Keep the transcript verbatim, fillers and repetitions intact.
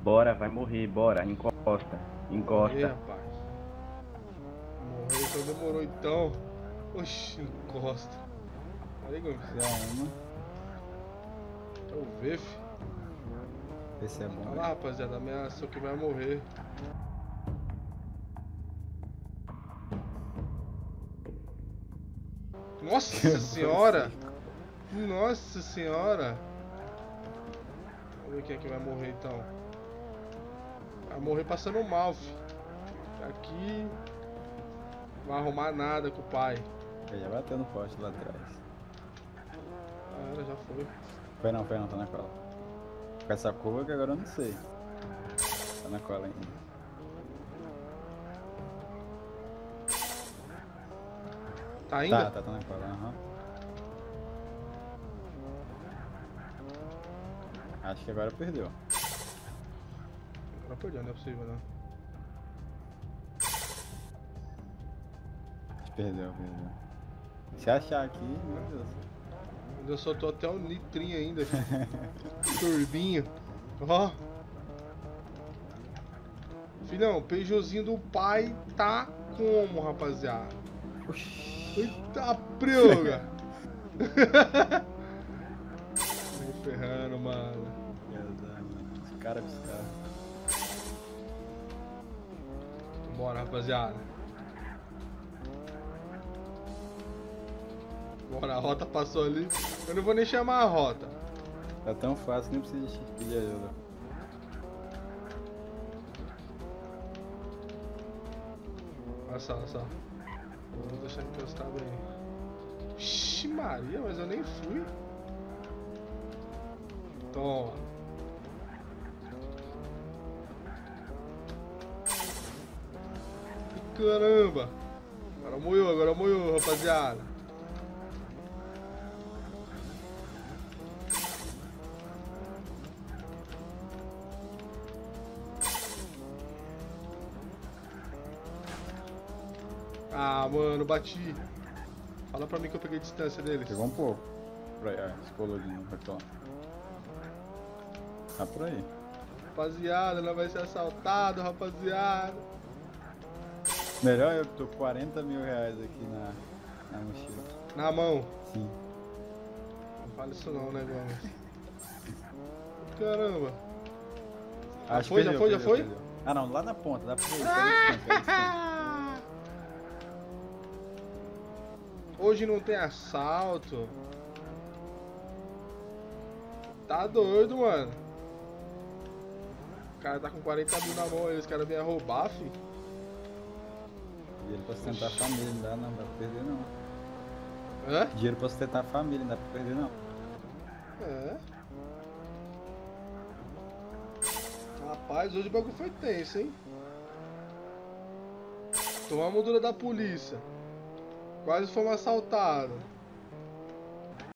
Bora, vai morrer, bora, encosta, encosta. Morrer, rapaz. Morrer, então demorou então. Oxi, encosta. Olha aí, Gomes. Calma. Deixa eu ver, fi. Esse é bom. Olha lá, rapaziada, ameaçou que vai morrer. Nossa senhora! Nossa senhora! Vamos ver quem é que vai morrer então. Vai morrer passando mal, fi. Aqui não vai arrumar nada com o pai. Ele já bateu no poste lá atrás. Ah, ela já foi. Foi não, foi não, tá na cola. Com essa curva que agora eu não sei. Tá na cola ainda. Tá ainda? Tá, tá, tá na cola, aham. Acho que agora perdeu. Agora perdeu, não é possível não. Perdeu, perdeu. Se achar aqui, meu Deus. Eu só tô até o nitrinho ainda. Turbinho. Ó. Filhão, o Peugeotzinho do pai tá como, rapaziada? Eita prioga! Me ferrando, mano. Esse cara, esse cara. Bora, rapaziada. Bora, a rota passou ali. Eu não vou nem chamar a rota. Tá tão fácil, nem precisa de pedir ajuda. Olha só, olha só. Vou deixar encostado aí. Ixi Maria, mas eu nem fui. Toma. Caramba. Agora moiou, agora moiou, rapaziada. Ah, mano, bati. Fala pra mim que eu peguei distância deles. Pegou um pouco. Por aí, ah, descolou de novo, retorno. Tá por aí. Rapaziada, não vai ser assaltado, rapaziada. Melhor eu tô com quarenta mil reais aqui na, na mochila. Na mão. Sim. Não fala isso não, né, Gomes? Caramba. Ah, foi, já foi, já foi? Perdeu. Ah não, lá na ponta, dá pra ver. Ah! Hoje não tem assalto. Tá doido, mano. O cara tá com quarenta mil na mão aí, os caras vêm roubar, fi. Dinheiro pra sustentar a família, não dá não, dá pra perder não. Hã? Dinheiro pra sustentar a família, não dá pra perder não. É. Rapaz, hoje o bagulho foi tenso, hein? Tomou a moldura da polícia. Quase fomos assaltados.